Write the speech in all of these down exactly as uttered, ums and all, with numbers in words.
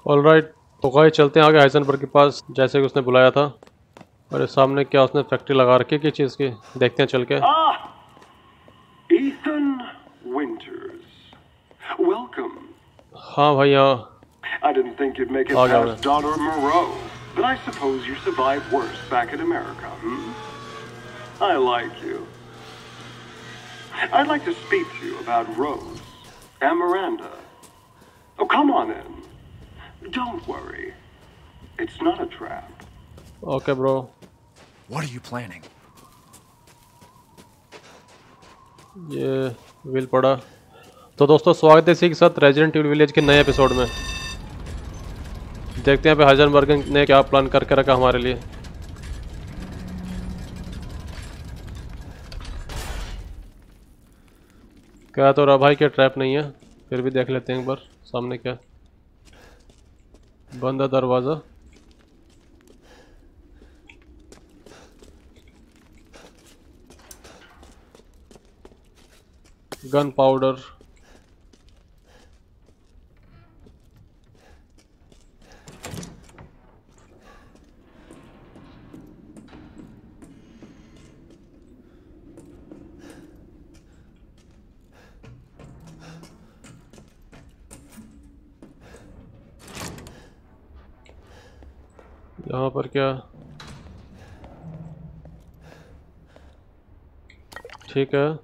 Alright, तो guys चलते हैं आगे हाइजेनबर्ग के पास जैसे कि उसने बुलाया था। और ये सामने क्या उसने फैक्ट्री लगा रखी है किस चीज़ की, देखते हैं चल के। Ah, Ethan Winters. Welcome. हाँ भाई हाँ। I didn't think you'd make it आ गया मैं। past Daughter Moreau, but I suppose you survived worse back in America, hmm? I like you. I'd like to speak to you about Rose and Miranda. Oh, come on in. Don't worry. It's not a trap. Okay, bro. What are you planning? ये wheel पड़ा। तो दोस्तों स्वागत है इसी के साथ resident evil village के नए एपिसोड में। देखते हैं पे हाइजेनबर्ग ने क्या प्लान करके रखा हमारे लिए। क्या तो रहा भाई, क्या ट्रैप नहीं है, फिर भी देख लेते हैं एक बार सामने क्या। बंद है दरवाज़ा। गन पाउडर, यहाँ पर क्या, ठीक है।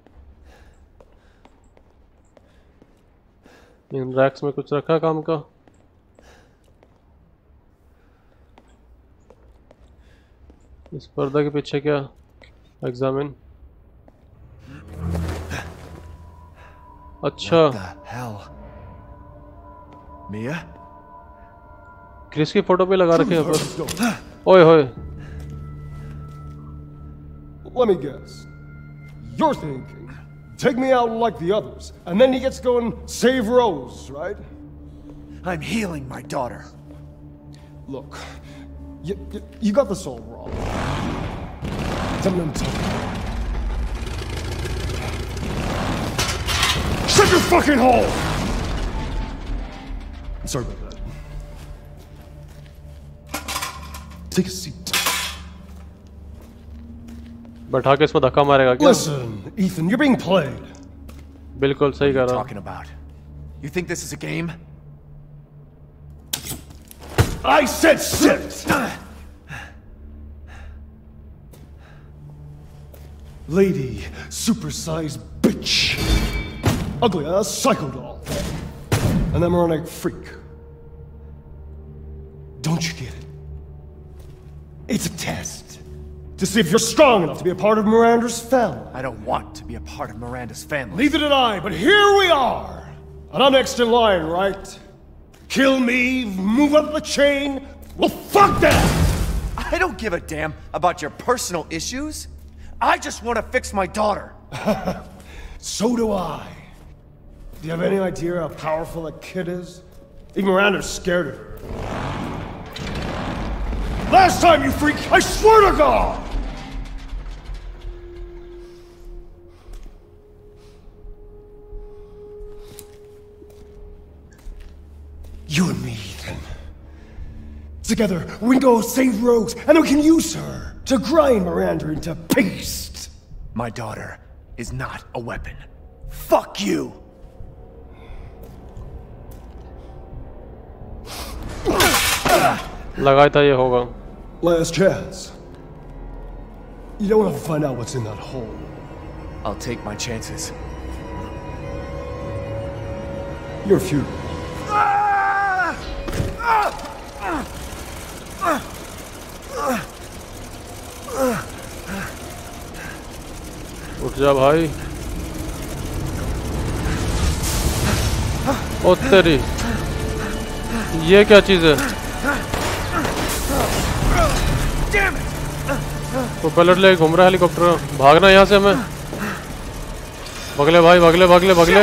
इन रैक्स में कुछ रखा काम का। इस पर्दा के पीछे क्या, एग्जामिन। अच्छा Mia? क्रिस की फोटो पे लगा रखे हैं पर। ओए होए। Let me guess. You're thinking, take me out like the others, and then he gets going save Rose, right? I'm healing my daughter. Look, you, you, you got this all wrong. Tell me I'm talking. Shut your fucking hole! I'm sorry about that. Take a seat. बैठा के इसमें धक्का मारेगा क्या? Listen, Ethan, you're being played. बिल्कुल सही कह रहा। Talking about? You think this is a game? I said sit! Lady, supersized bitch. Ugly, a psycho doll. An embryonic freak. Don't you get it? It's a test. To see if you're strong enough to be a part of Miranda's family. I don't want to be a part of Miranda's family. Neither did I, but here we are. And I'm next in line, right? Kill me, move up the chain. Well, fuck that! I don't give a damn about your personal issues. I just want to fix my daughter. So do I. Do you have any idea how powerful that kid is? Even Miranda's scared of her. Last time, you freak, I swear to God! You and me, Ethan. Together, we can go save Rose, and we can use her to grind Miranda into paste. My daughter is not a weapon. Fuck you! लगाया था ये होगा। Last chance. You don't want to find out what's in that hole. I'll take my chances. You're futile. उठ जा भाई। ओ तेरी, ये क्या चीज है? प्रोपेलर ले घूम रहा है हेलीकॉप्टर। भागना यहाँ से हमें। भगले भाई, भगले भगले भगले।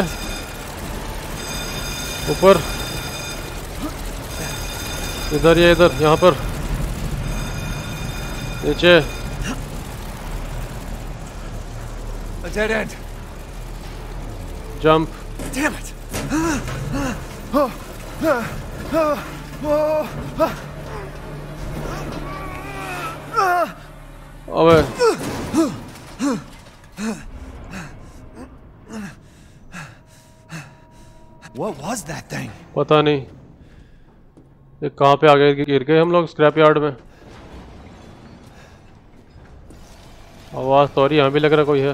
ऊपर, इधर, ये इधर, यहाँ पर नीचे। A dead end. Jump. Damn it! अबे What was that thing? पता नहीं ये कहाँ पे आ गए, गिर गए हम लोग स्क्रैप यार्ड में। आवाज तो और यहाँ भी लग रहा कोई है।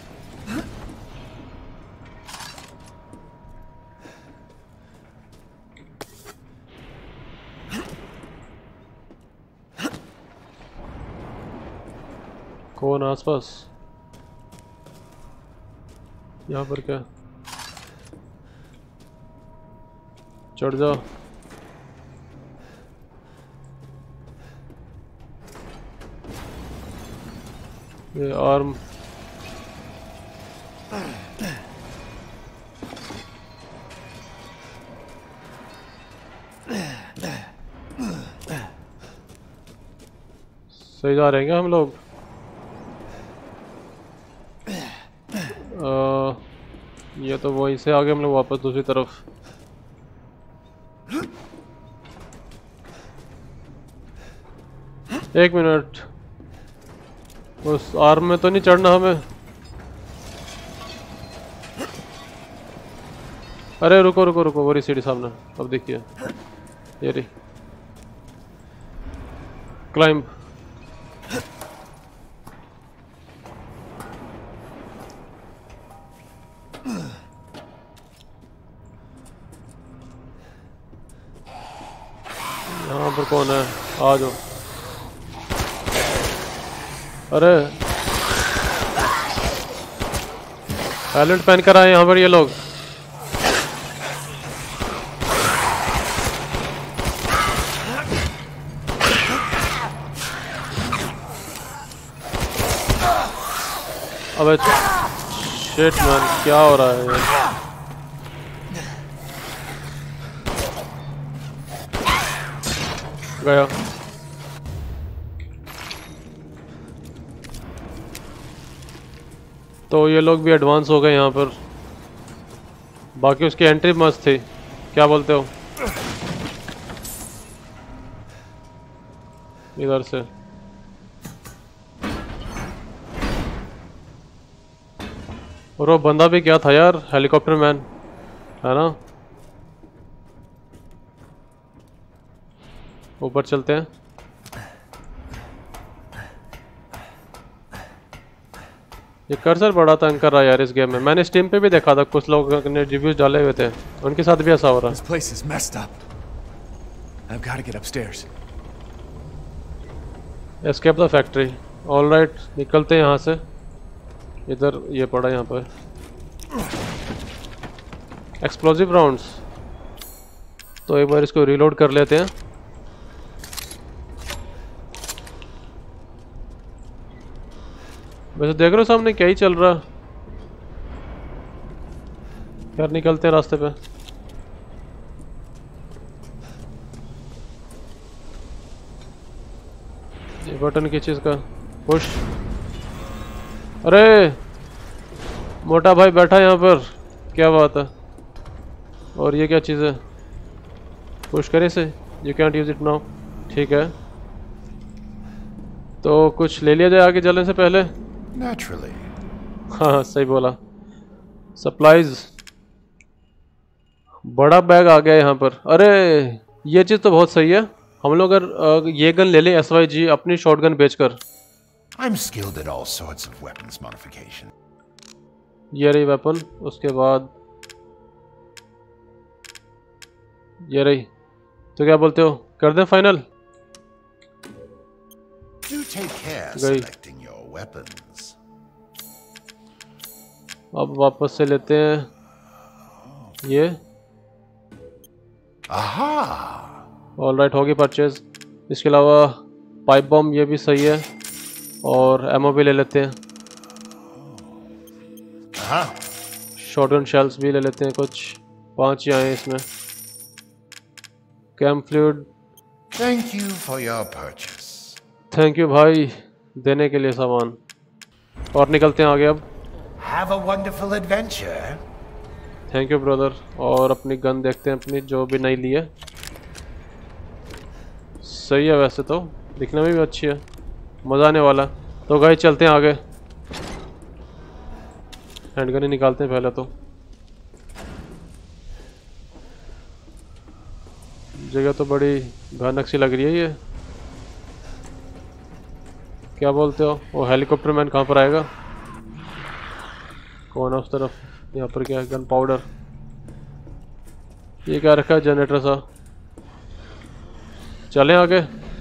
कौन आसपास? यहाँ पर क्या? चढ़ जाओ। ये आर्म सही जा रहे हैं क्या हम लोग? आ, ये तो वहीं से आगे हम लोग वापस दूसरी तरफ। एक मिनट, उस आर्म में तो नहीं चढ़ना हमें? अरे रुको रुको रुको, वो रही सीढ़ी सामने, अब देखिए ये रही। क्लाइंब। यहाँ पर कौन है? आ जाओ। अरे हेलमेट पहन कर आए यहाँ पर ये लोग। अबे शिट मैन, क्या हो रहा है ये? गया। तो ये लोग भी एडवांस हो गए यहाँ पर। बाकी उसकी एंट्री मस्त थी, क्या बोलते हो? इधर से और वो बंदा भी क्या था यार, हेलीकॉप्टर मैन है ना। ऊपर चलते हैं। ये कर्सर बड़ा तंग कर रहा है यार इस गेम में। मैंने स्टीम पे भी देखा था, कुछ लोगों ने रिव्यूज डाले हुए थे, उनके साथ भी ऐसा हो रहा है। This place is messed up. I've got to get upstairs. Escape the factory. Alright, निकलते हैं यहाँ से। इधर ये पड़ा यहाँ पर एक्सप्लोजिव राउंड्स, तो एक बार इसको रीलोड कर लेते हैं। वैसे देख रहे हो सामने क्या ही चल रहा। यार निकलते हैं रास्ते पे। ये बटन किस चीज का? पुश। अरे मोटा भाई बैठा यहाँ पर, क्या बात है। और ये क्या चीज़ है? पुश करे से। You can't use it now. ठीक है, तो कुछ ले लिया जाए आगे चलने से पहले। Naturally. हाँ सही बोला। सप्लाईज, बड़ा बैग आ गया यहाँ पर। अरे ये चीज़ तो बहुत सही है। हम लोग अगर ये गन ले लें एस वाई जी अपनी शॉटगन बेचकर। I'm skilled at all sorts of weapons modification. ये रही वेपन, उसके बाद ये रही। तो क्या बोलते हो, कर दें फाइनल? Do take care गई। selecting your weapons. अब वापस से लेते हैं ये। Aha! ऑलराइट, होगी परचेज। इसके अलावा पाइप बम ये भी सही है, और एमओ भी ले लेते हैं। Aha! शॉटगन शेल्स भी ले लेते हैं, कुछ पांच ही आए इसमें। Cam fluid. Thank you for your purchase. Thank you भाई देने के लिए सामान। और निकलते हैं आगे अब। Have a wonderful adventure. Thank you brother. और अपनी गन देखते हैं, अपनी जो भी नहीं ली है। सही है वैसे तो, दिखने में भी अच्छी है, मज़ा आने वाला। तो गाइस चलते हैं आगे, हैंडगन ही निकालते हैं पहले तो। जगह तो बड़ी भयानक सी लग रही है ये। क्या बोलते हो, वो हेलीकॉप्टर मैन कहाँ पर आएगा? कौन है उस तरफ? यहाँ पर क्या है? Gun powder. ये क्या रखा है? जनरेटर सा। चलें आगे।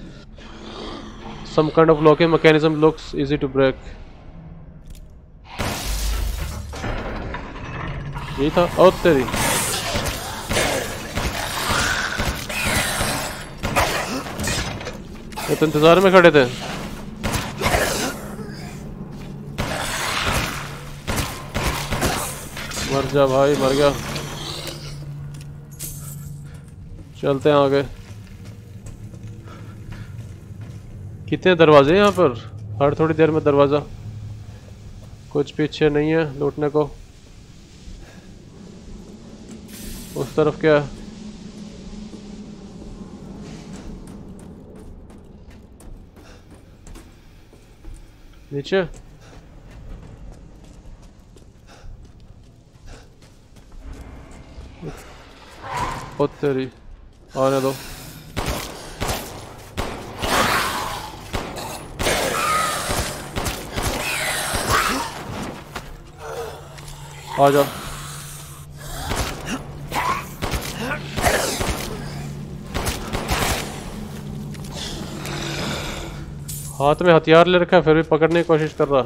Some kind of locking mechanism looks easy to break. यही था। और तेरी ये तो इंतजार में खड़े थे। मर जा भाई, मर गया। चलते हैं आगे। कितने दरवाजे हैं यहाँ पर? हर थोड़ी देर में दरवाजा। कुछ पीछे नहीं है लूटने को। उस तरफ क्या है? नीचे ओ तेरी, आने दो। आ जा। हाथ में हथियार ले रखा है, फिर भी पकड़ने की कोशिश कर रहा।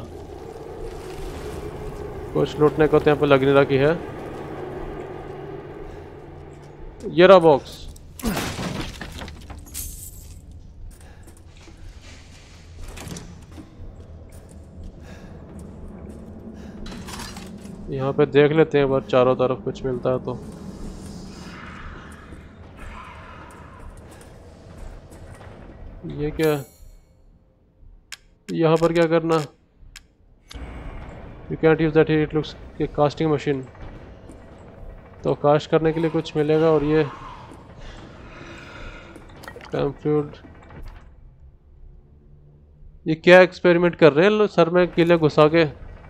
कुछ लूटने को तो यहाँ पर लग नहीं रहा कि है। ये रहा बॉक्स। यहाँ पे देख लेते हैं बस चारों तरफ कुछ मिलता है तो। ये क्या है? यहाँ पर क्या करना? You can't use that, it looks a casting machine. तो कास्ट करने के लिए कुछ मिलेगा। और ये कंफ्यूज, ये क्या एक्सपेरिमेंट कर रहे हैं लोग सर में कीले घुसा के?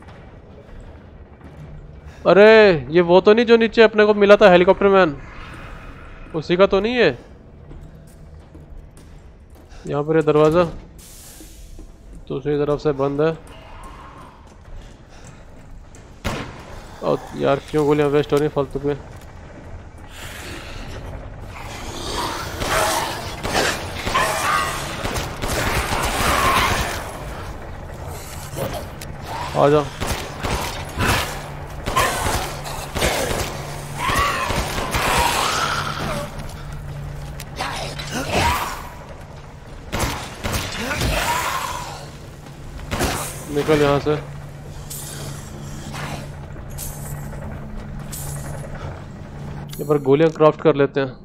अरे ये वो तो नहीं जो नीचे अपने को मिला था हेलीकॉप्टर मैन, उसी का तो नहीं है? यहाँ पर ये दरवाज़ा दूसरी तरफ से बंद है। और यार क्यों गोलियां वेस्ट हो रही फालतू पे? आ जा। निकल यहाँ से। यहाँ पर गोलियां क्राफ्ट कर लेते हैं।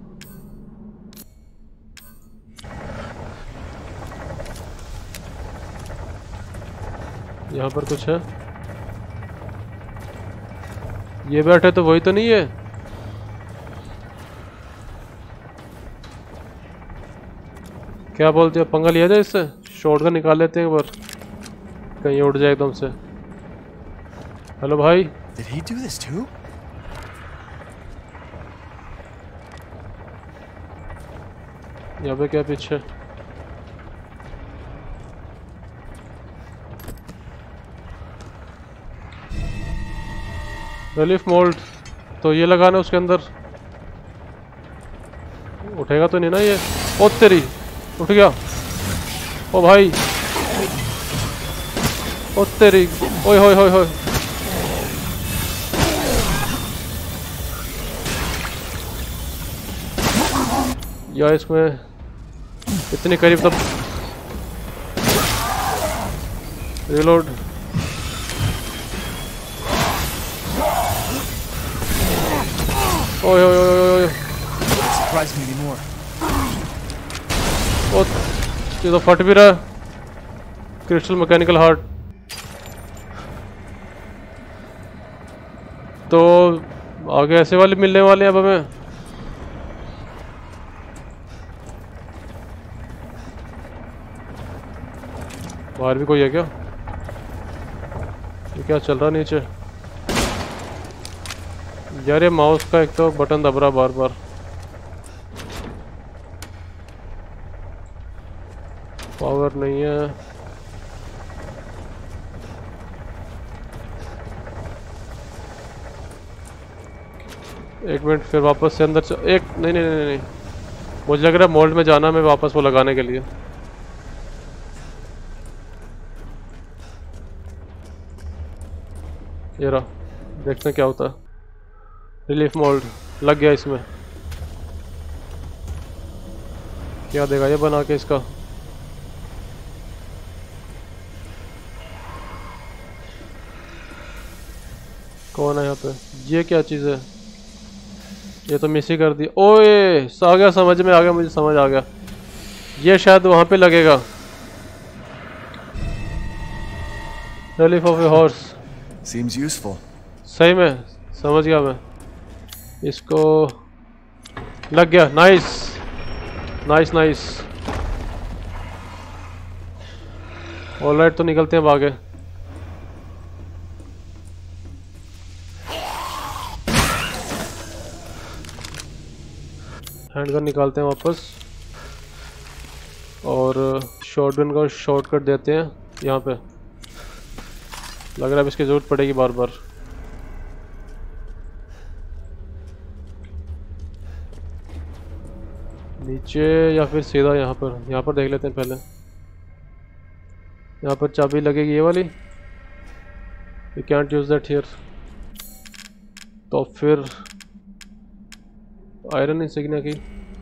यहाँ पर कुछ है? ये बैठे तो वही तो नहीं है? क्या बोलते हो, पंगा लिया जाए इससे? शॉटगन निकाल लेते हैं एक बार, कहीं उड़ जाए एकदम से। हेलो भाई। Did he do this too? यहाँ पे क्या पीछे? रिलीफ मोल्ड, तो ये लगाना उसके अंदर। उठेगा तो नहीं ना ये? ओ तेरी, उठ गया। ओ भाई, ओ तेरी, ओए होए होए होए। या इसमें इतने करीब तब रिलोड। ओए ओए ओए ओए, Surprise me anymore. ओ ये तो फट भी रहा है। Crystal mechanical heart. तो आगे ऐसे वाले मिलने वाले हैं अब हमें। बाहर भी कोई है क्या? ये क्या चल रहा नीचे? यार ये माउस का एक तो बटन दब रहा बार बार। पावर नहीं है। एक मिनट, फिर वापस से अंदर च... एक नहीं नहीं नहीं नहीं मुझे लग रहा है मोल्ड में जाना मैं वापस वो लगाने के लिए। ये रहा, देखते हैं क्या होता है। रिलीफ मोल्ड लग गया इसमें। क्या देगा ये बना के इसका? कौन है यहाँ पे? ये क्या चीज़ है? ये तो मिस ही कर दी। ओए आ गया, समझ में आ गया, मुझे समझ आ गया। ये शायद वहाँ पे लगेगा। Relief of a horse. Seems useful. सही में समझ गया मैं। इसको लग गया। Nice nice nice. ऑलराइट, तो निकलते हैं आगे। हैंडगन निकालते हैं वापस और शॉटगन का शॉर्टकट देते हैं यहाँ पे। लग रहा है अब इसकी ज़रूरत पड़ेगी बार बार। नीचे या फिर सीधा यहाँ पर? यहाँ पर देख लेते हैं पहले। यहाँ पर चाबी लगेगी ये वाली। We can't use that here. तो फिर आयरन इंसिग्निया की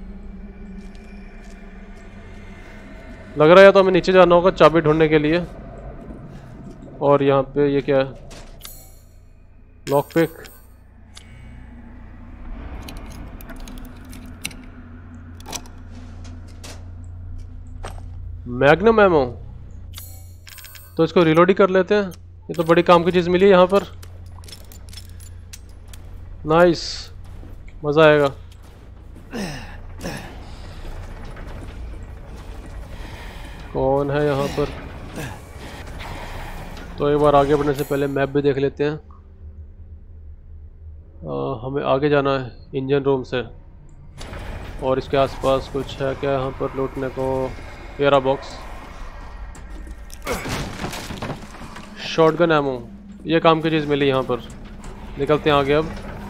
लग रहा है, तो हमें नीचे जाना होगा चाबी ढूंढने के लिए। और यहाँ पे ये क्या है? Lock pick. मैग्नम एमो, तो इसको रिलोड ही कर लेते हैं। ये तो बड़ी काम की चीज़ मिली है यहाँ पर। नाइस, मज़ा आएगा। कौन है यहाँ पर? तो एक बार आगे बढ़ने से पहले मैप भी देख लेते हैं। आ, हमें आगे जाना है इंजन रूम से। और इसके आसपास कुछ है क्या यहाँ पर लूटने को? एरा बॉक्स, शॉटगन एमो, ये काम की चीज़ मिली यहाँ पर। निकलते हैं आगे अब।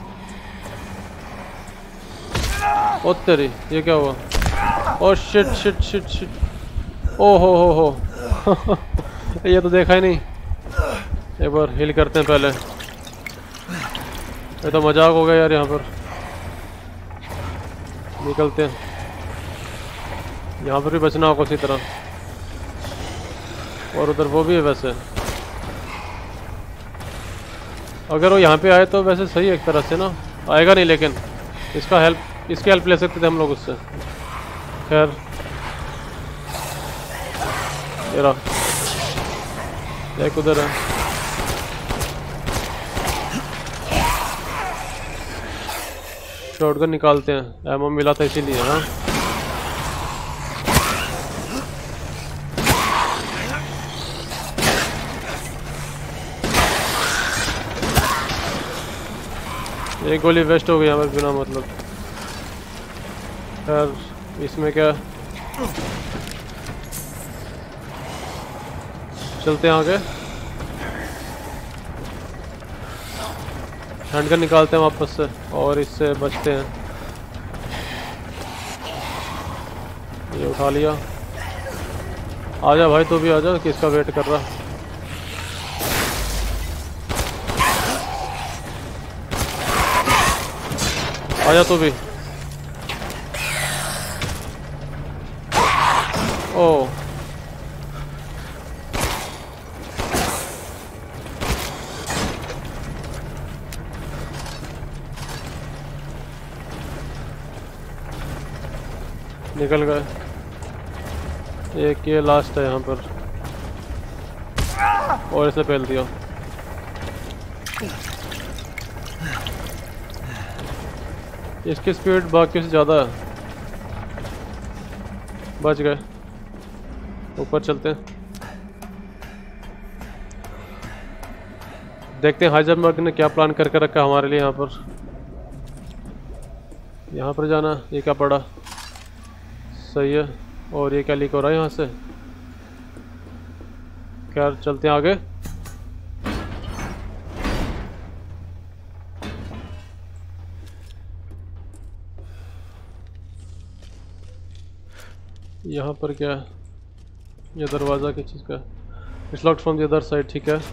ओ तेरी, ये क्या हुआ? Oh shit shit shit shit. ओ हो हो हो ये तो देखा ही नहीं। एक बार हिल करते हैं पहले। ये तो मजाक हो गया यार यहाँ पर। निकलते हैं। यहाँ पर भी बचना होगा उसी तरह। और उधर वो भी है वैसे। अगर वो यहाँ पे आए तो वैसे सही है एक तरह से ना। आएगा नहीं लेकिन इसका हेल्प, इसकी हेल्प ले सकते थे हम लोग उससे। खैर ये रहा, एक उधर है। शॉटगन निकालते हैं, एमो मिला था इसीलिए। हाँ एक गोली वेस्ट हो गई हमें बिना मतलब। खैर इसमें क्या, चलते हैं आगे। हैंडगन निकालते हैं वापस से और इससे बचते हैं। ये उठा लिया। आजा भाई, तू भी आजा, किसका वेट कर रहा? आजा तू भी। ओ निकल गए। एक ये लास्ट है यहाँ पर और इसे पहल दिया। इसकी स्पीड बाकी से ज़्यादा है। बच गए। ऊपर चलते हैं। देखते हैं हाइजेनबर्ग ने क्या प्लान करके रखा हमारे लिए यहाँ पर। यहाँ पर जाना, ये क्या पड़ा, सही है। और ये क्या लीक हो रहा है यहाँ से, खैर चलते हैं आगे। यहाँ पर क्या है, ये दरवाज़ा किस चीज़ का, it's locked from the other side, ठीक है।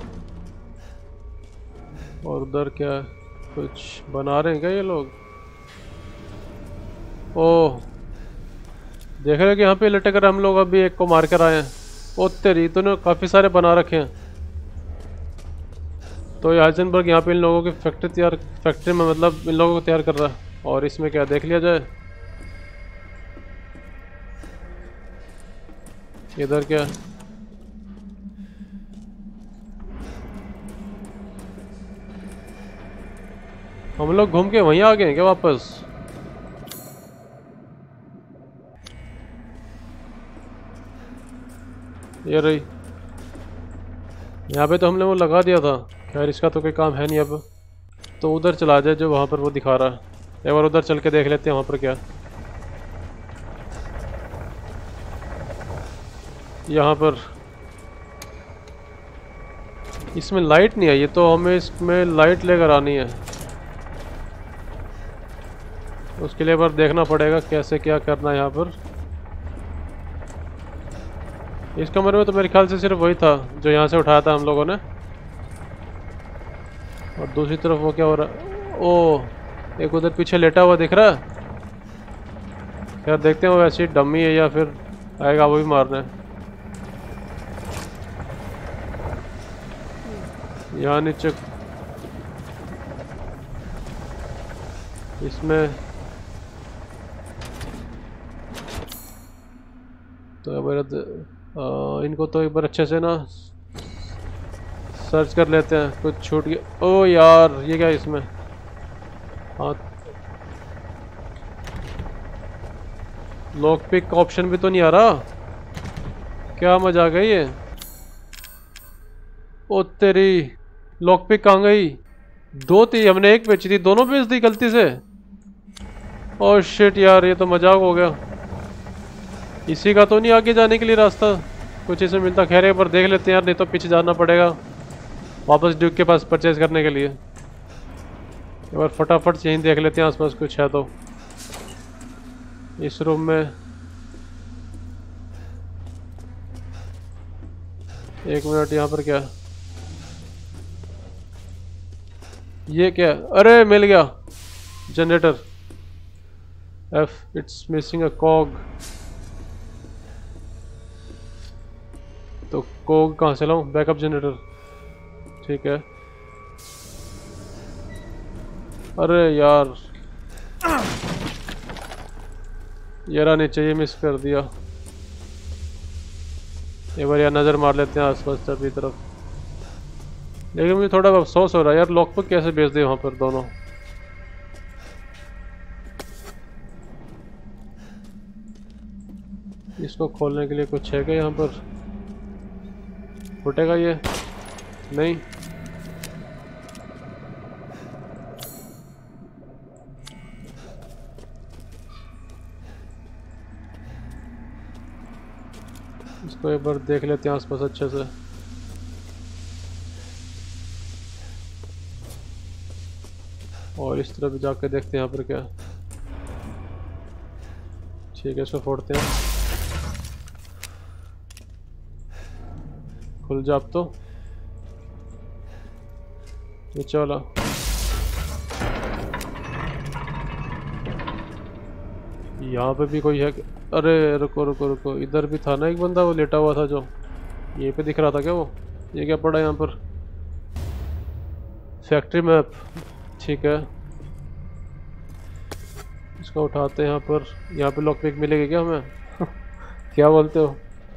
और उधर क्या है, कुछ बना रहे हैं क्या ये लोग? ओह, देख रहे हो कि यहाँ पे लटक कर हम लोग अभी एक को मार कर आए हैं। ओ तेरी, तो काफ़ी सारे बना रखे हैं। तो ये हाइजेनबर्ग यहाँ पे इन लोगों की फैक्ट्री तैयार, फैक्ट्री में मतलब इन लोगों को तैयार कर रहा है। और इसमें क्या देख लिया जाए, इधर क्या, हम लोग घूम के वहीं आ गए हैं क्या वापस? ये रही, यहाँ पे तो हमने वो लगा दिया था, खैर इसका तो कोई काम है नहीं अब। तो उधर चला जाए जो वहाँ पर वो दिखा रहा है, एक बार उधर चल के देख लेते हैं वहाँ पर क्या। यहाँ पर इसमें लाइट नहीं आई है, तो हमें इसमें लाइट लेकर आनी है। उसके लिए बार देखना पड़ेगा कैसे क्या करना है यहाँ पर। इस कमरे में तो मेरे ख्याल से सिर्फ वही था जो यहाँ से उठाया था हम लोगों ने। और दूसरी तरफ वो क्या हो रहा है, ओह एक उधर पीछे लेटा हुआ दिख रहा है। यार देखते हैं वो ऐसी डम्मी है या फिर आएगा वो भी मारने। यहाँ नीचे इसमें तो आ, इनको तो एक बार अच्छे से ना सर्च कर लेते हैं, कुछ छूट गया। ओ यार ये क्या इसमें, हाँ लॉक पिक का ऑप्शन भी तो नहीं आ रहा, क्या मजा आ गई ये। ओ तेरी, लॉक पिक कहाँ गई? दो थी, हमने एक बेची थी, दोनों बेच दी गलती से। ओह शिट यार, ये तो मजाक हो गया। इसी का तो नहीं आगे जाने के लिए रास्ता, कुछ इसमें मिलता। खैर एक बार देख लेते हैं यार, नहीं तो पीछे जाना पड़ेगा वापस ड्यूक के पास परचेज करने के लिए। एक बार फटाफट से यहीं देख लेते हैं आसपास कुछ है तो। इस रूम में एक मिनट, यहाँ पर क्या, ये क्या, अरे मिल गया generator. F it's missing a cog. तो कोग कहाँ से लाऊं? बैकअप जनरेटर, ठीक है। अरे यार ये रहा नीचे, ये मिस कर दिया। एक बार यार नज़र मार लेते हैं आसपास सभी तरफ। लेकिन मुझे थोड़ा अफसोस हो रहा है यार, लॉक पर कैसे बेच दिए वहाँ पर दोनों। इसको खोलने के लिए कुछ है क्या यहाँ पर? फुटेगा ये? नहीं। इसको एक बार देख लेते हैं आसपास अच्छे से। और इस तरफ भी जाकर देखते हैं यहाँ पर क्या। ठीक है, इसको फोड़ते हैं। खुल जा अब तो, नीचे वाला। यहाँ पे भी कोई है? अरे रुको रुको रुको, इधर भी था ना एक बंदा, वो लेटा हुआ था जो यहीं पे दिख रहा था क्या वो? ये क्या पड़ा यहाँ पर? फैक्ट्री मैप, ठीक है। इसको उठाते हैं यहाँ पर। यहाँ पे लॉक पिक मिलेगी क्या हमें? क्या बोलते हो?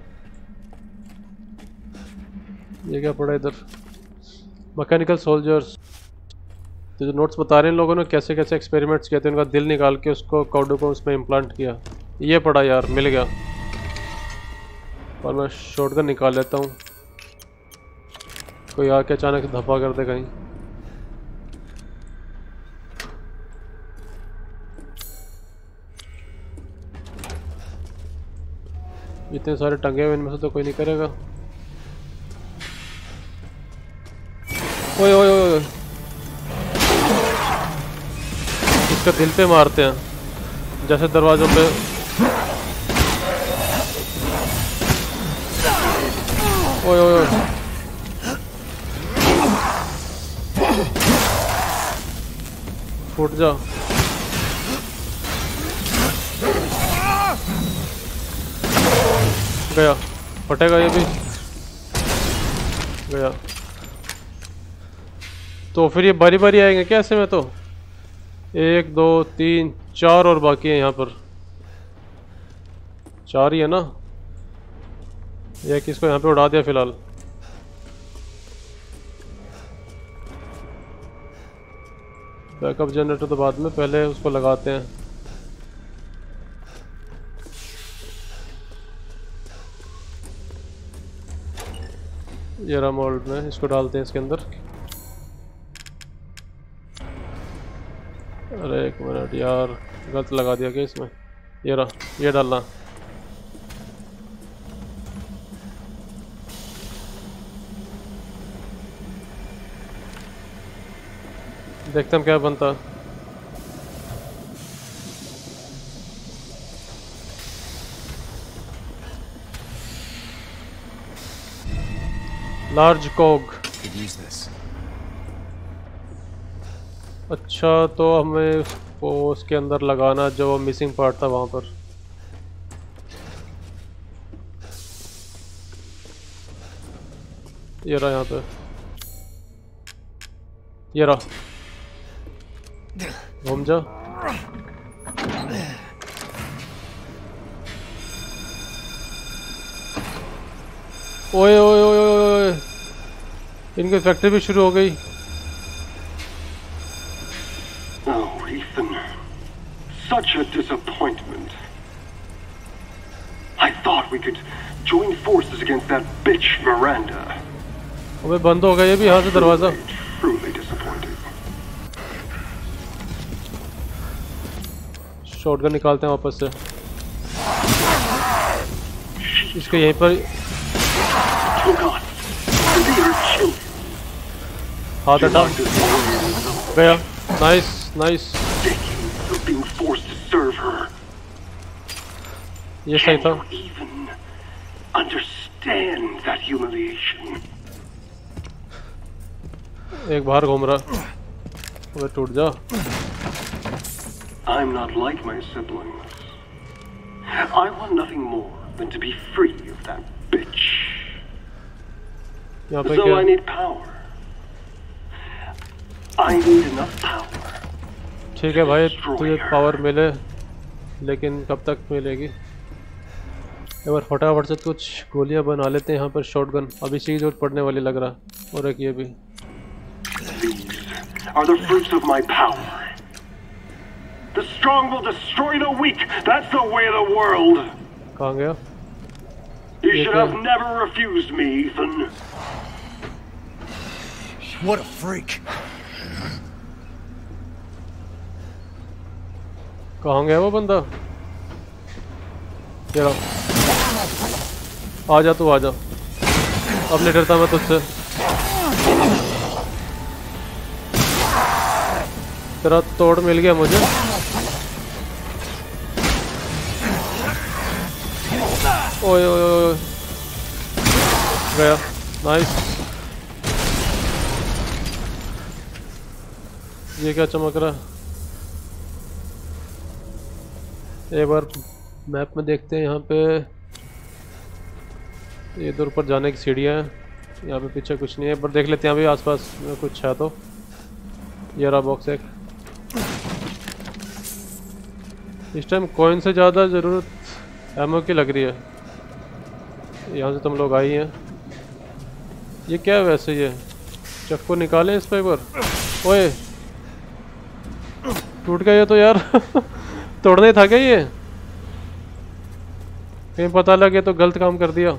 ये क्या पड़ा इधर? Mechanical soldiers. तो जो नोट्स बता रहे हैं लोगों ने कैसे कैसे एक्सपेरिमेंट्स किए थे, उनका दिल निकाल के उसको काउडो को उसमें इम्प्लांट किया। ये पड़ा यार, मिल गया। और मैं शॉटगन निकाल लेता हूँ, कोई आके अचानक धब्बा कर दे कहीं। इतने सारे टंगे हुए इनमें से तो कोई नहीं करेगा। ओए ओए ओए, इसका दिल पे मारते हैं जैसे दरवाजों पे। ओए ओए ओए, फूट जा। गया, फटेगा ये भी, गया। तो फिर ये बारी बारी आएंगे क्या ऐसे में? तो एक दो तीन चार और बाकी है यहाँ पर, चार ही है ना। एक इसको यहाँ पे उड़ा दिया फिलहाल। बैकअप जनरेटर तो बाद में, पहले उसको लगाते हैं। ये रहा मोल्ड में, इसको डालते हैं इसके अंदर। अरे एक मिनट यार, गलत लगा दिया क्या इसमें? ये रहा, ये डालना। देखते हम क्या बनता। Large cog. अच्छा, तो हमें उसको उसके अंदर लगाना जो मिसिंग पार्ट था वहां पर। ये रहा यहाँ पे, ये रहा, घूम जा। ओए ओए ओए ओए, इनकी फैक्ट्री भी शुरू हो गई। Oh, Ethan. Such a disappointment. I thought we could join forces against that bitch Miranda. अबे बंद हो गया ये भी यहाँ से दरवाजा। Truly disappointed. शॉटगन निकालते हैं वापस से। इसको यहीं पर हाथ हटा, गया। नाइस नाइस, ये सही था। एक बाहर घूम रहा, वो टूट जा। I'm not like my siblings. I want nothing more than to be free of that bitch. यहाँ पे So क्या? I need power. I need enough power. ठीक है भाई, तुझे पावर मिले, लेकिन कब तक मिलेगी? एक बार फटाफट से कुछ गोलियां बना लेते हैं यहाँ पर। शॉटगन अभी चीज जरूरत पड़ने वाली लग रहा। और एक ये भी। These are the fruits of my power. The strong will destroy the weak. That's the way of the world. कहाँ गया? You should have never refused me, Ethan. What a freak. कहाँ गया वो बंदा? ये रहा। आ जा तू, आ जा। अब नहीं डरता मैं तुझसे। तेरा तोड़ मिल गया मुझे। ओए ओए ओए, गया। नाइस। ये क्या चमक रहा? एक बार मैप में देखते हैं। यहाँ पे इधर ऊपर जाने की सीढ़ियाँ हैं। यहाँ पे पीछे कुछ नहीं है, पर देख लेते हैं अभी आसपास में कुछ है तो। ये रहा बॉक्स एक। इस टाइम कॉइन से ज़्यादा ज़रूरत एमओ की लग रही है। यहाँ से तुम लोग आई हैं। ये क्या है वैसे? ये चक्कू निकालें इस पर एक बार। ओए टूट गया ये तो यार। तोड़ना ही था क्या ये? कहीं पता लगे तो गलत काम कर दिया।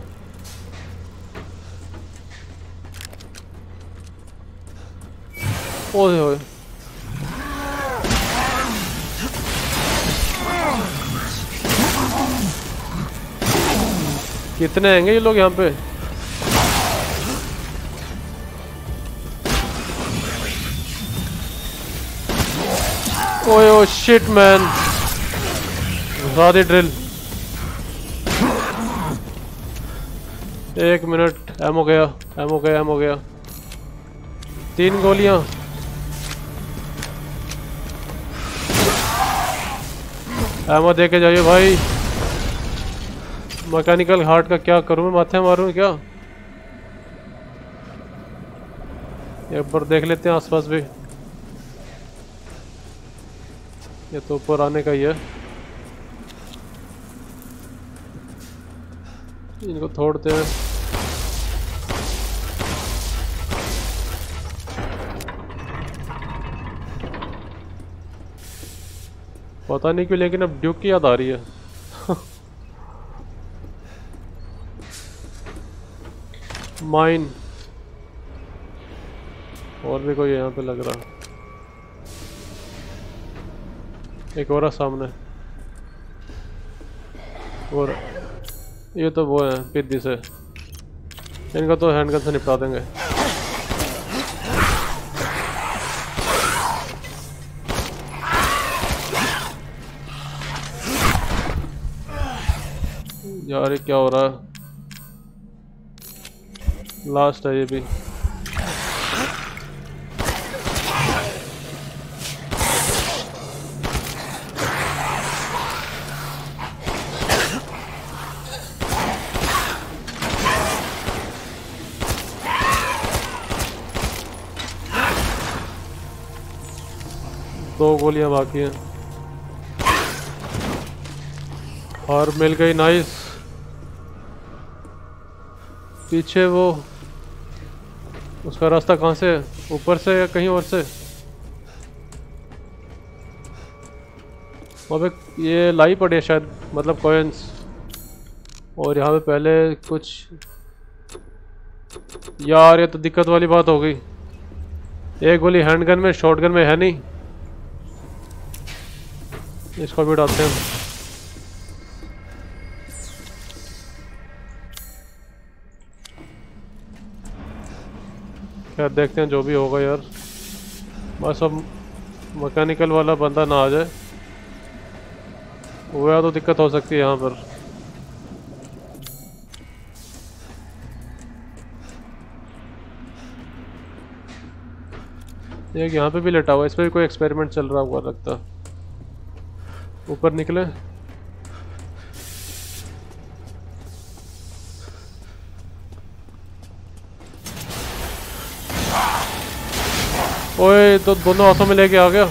ओए ओए, कितने आएंगे ये लोग यहाँ पे? ओए ओ शिट मैन, घुसा दी ड्रिल। एक मिनट, एमो गया, एमो गया, एमो गया। तीन गोलियां। एमो दे के जाइए भाई। मैकेनिकल हार्ट का क्या करूं मैं, माथे मारूं क्या? एक बार देख लेते हैं आसपास भी। ये तो ऊपर आने का ही है। इनको तोड़ते हैं। पता नहीं क्यों लेकिन अब ड्यूक की याद आ रही है। माइन और भी कोई यहाँ पे लग रहा। एक और है सामने। और ये तो वो है पिद्दी से, इनका तो हैंडगन से निपटा देंगे। यार ये क्या हो रहा है? लास्ट है ये भी। दो गोलियां बाकी हैं और मिल गई। नाइस। पीछे वो उसका रास्ता कहाँ से? ऊपर से या कहीं और से? अबे ये लाई पड़ी है शायद, मतलब कॉइन्स। और यहाँ पे पहले कुछ, यार ये तो दिक्कत वाली बात हो गई। एक गोली हैंडगन में, शॉटगन में है नहीं। इसको भी डालते हैं। क्या देखते हैं जो भी होगा यार। बस अब मैकेनिकल वाला बंदा ना आ जाए, वो तो दिक्कत हो सकती है यहाँ पर। एक यहाँ पे भी लेटा हुआ, इस पर भी कोई एक्सपेरिमेंट चल रहा हुआ लगता। ऊपर निकले। ओए तो दोनों हाथों में लेके आ गया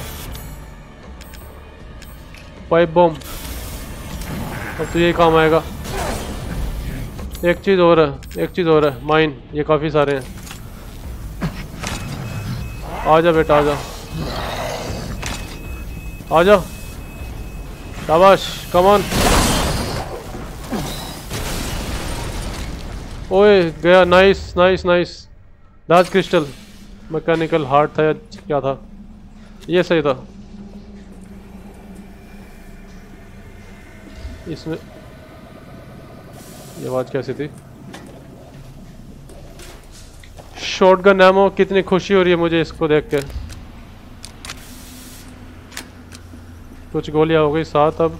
पाइप बम। अब तो यही काम आएगा। एक चीज और है, एक चीज और है, माइन। ये काफी सारे हैं। आजा बेटा आजा, आजा, शाबाश, कम ऑन। ओए गया। Nice nice nice. Dark crystal, mechanical heart था या क्या था? ये सही था। इसमें ये आवाज कैसी थी? Shotgun ammo. कितनी खुशी हो रही है मुझे इसको देख के। कुछ गोलियां हो गई सात। अब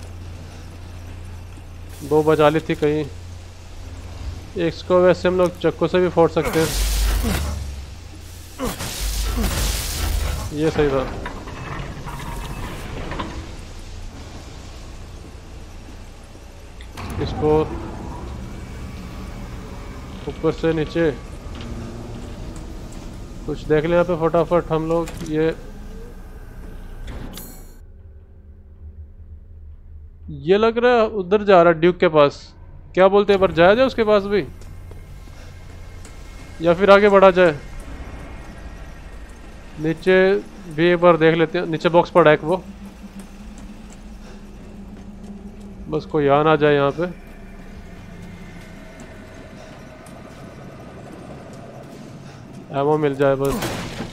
दो बचा ली थी कहीं। इसको वैसे हम लोग चक्कू से भी फोड़ सकते हैं। ये सही था। इसको ऊपर से नीचे कुछ देख लें यहाँ पे फटाफट हम लोग। ये ये लग रहा है उधर जा रहा है ड्यूक के पास। क्या बोलते हैं, पर जाया जाए उसके पास भी या फिर आगे बढ़ा जाए? नीचे भी एक बार देख लेते हैं। नीचे बॉक्स पड़ा है एक, वो बस कोई आ ना जाए यहाँ पे। एमो मिल जाए बस।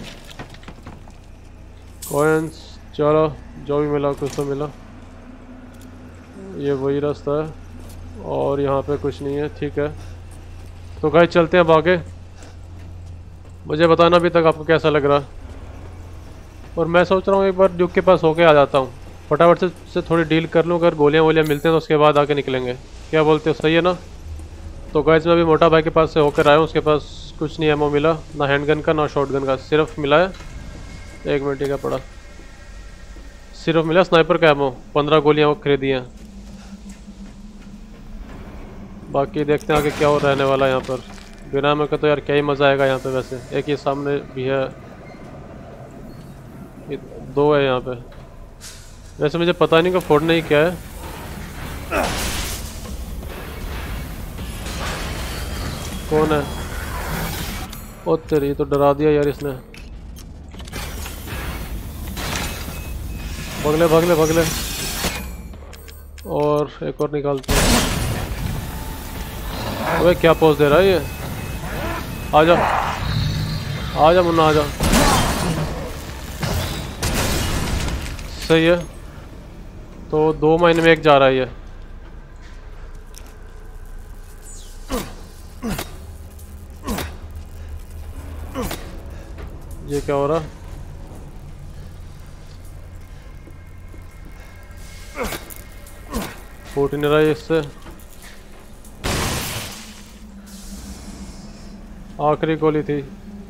कॉइन्स, चलो जो भी मिला कुछ तो मिला। ये वही रास्ता है। और यहाँ पे कुछ नहीं है, ठीक है। तो गाइस चलते हैं अब आगे। मुझे बताना अभी तक आपको कैसा लग रहा। और मैं सोच रहा हूँ एक बार ड्यूक के पास होके आ जाता हूँ, फटाफट से, से थोड़ी डील कर लूँ। अगर गोलियाँ वोलियाँ मिलते हैं तो उसके बाद आके निकलेंगे। क्या बोलते हो, सही है ना? तो गाइस मैं अभी मोटा भाई के पास से होकर आया हूँ। उसके पास कुछ नहीं एमो मिला, ना हैंडगन का ना शॉटगन का, सिर्फ मिला है एक मिनट का पड़ा, सिर्फ मिला स्नाइपर का एमो। पंद्रह गोलियाँ वो खरीदी हैं। बाकी देखते हैं आगे क्या हो रहने वाला है यहाँ पर। बिना में का तो यार क्या ही मज़ा आएगा यहाँ पे। वैसे एक ये सामने भी है, ये दो है यहाँ पे। वैसे मुझे पता नहीं कि फोड़ने ही क्या है। कौन है? ओ तेरी, ये तो डरा दिया यार इसने। भगले भगले भगले। और एक और निकालते हैं। अबे क्या पोज दे रहा है ये? आजा आजा मुन्ना आजा। सही है। तो दो महीने में एक जा रहा है ये। ये क्या हो रहा? फूट नहीं रहा है इससे। आखिरी गोली थी।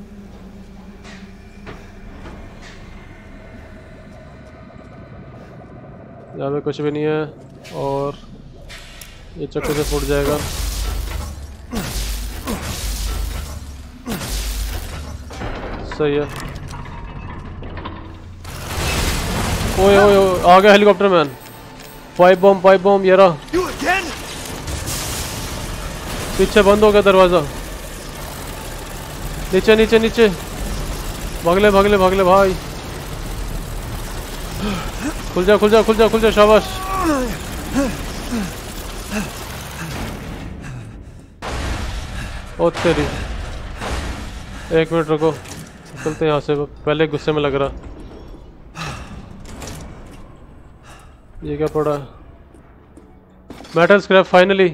यहाँ पे कुछ भी नहीं है और ये चक्कर से फूट जाएगा। सही है। ओए ओए ओए, आ गया helicopter man. Pipe bomb pipe bomb, ये रहा। पीछे बंद हो गया दरवाजा। नीचे नीचे नीचे, भागले भागले भागले भाई। खुल जा खुल जा खुल जा खुल जा, शाबाश। ओ तेरी, एक मिनट रुको, चलते हैं यहाँ से। पहले गुस्से में लग रहा। ये क्या पड़ा? Metal scrap finally.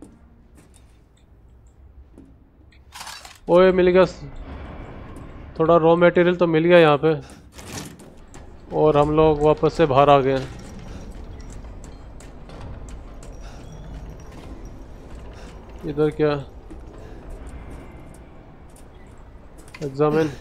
ओए मिल गया, थोड़ा रॉ मटेरियल तो मिल गया यहाँ पे। और हम लोग वापस से बाहर आ गए हैं। इधर क्या? एग्जामिन।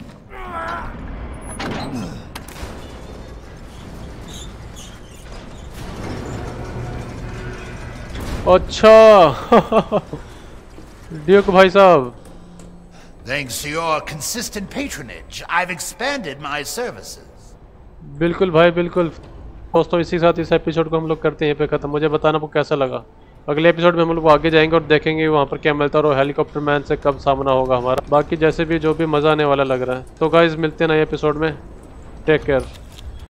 अच्छा ड्यूक भाई साहब, Thanks to your consistent patronage, I've expanded my services. बिल्कुल भाई बिल्कुल। दोस्तों इसी साथ इस एपिसोड को हम लोग करते हैं यहाँ पे ख़त्म। मुझे बताना आपको कैसा लगा। अगले एपिसोड में हम लोग आगे जाएंगे और देखेंगे वहाँ पर क्या मिलता है और हेलीकॉप्टर मैन से कब सामना होगा हमारा। बाकी जैसे भी जो भी मज़ा आने वाला लग रहा है। तो गाइस मिलते हैं नए एपिसोड में। Take care.